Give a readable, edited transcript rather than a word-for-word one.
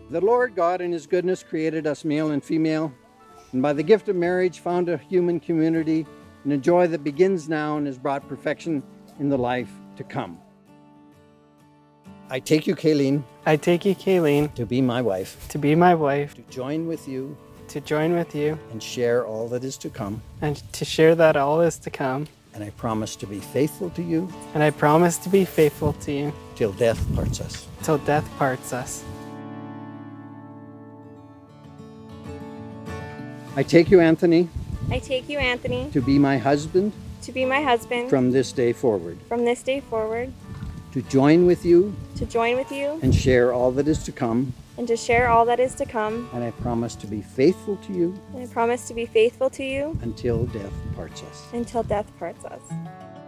The Lord God in his goodness created us male and female, and by the gift of marriage found a human community and a joy that begins now and has brought perfection in the life to come. I take you, Kayleen, I take you, Kayleen, to be my wife, to be my wife, to join with you and share all that is to come. and to share that all is to come. And I promise to be faithful to you And I promise to be faithful to you till death parts us. till death parts us. I take you, Anthony, I take you, Anthony, to be my husband to be my husband from this day forward, from this day forward, to join with you to join with you and share all that is to come. and to share all that is to come. And I promise to be faithful to you And I promise to be faithful to you until death parts us. until death parts us.